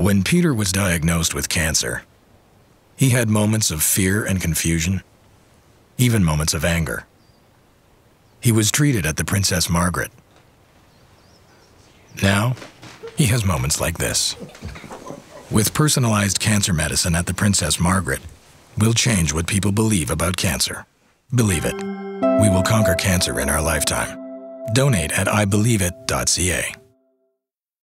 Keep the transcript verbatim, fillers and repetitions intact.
When Peter was diagnosed with cancer, he had moments of fear and confusion, even moments of anger. He was treated at the Princess Margaret. Now, he has moments like this. With personalized cancer medicine at the Princess Margaret, we'll change what people believe about cancer. Believe it. We will conquer cancer in our lifetime. Donate at I believe it dot C A.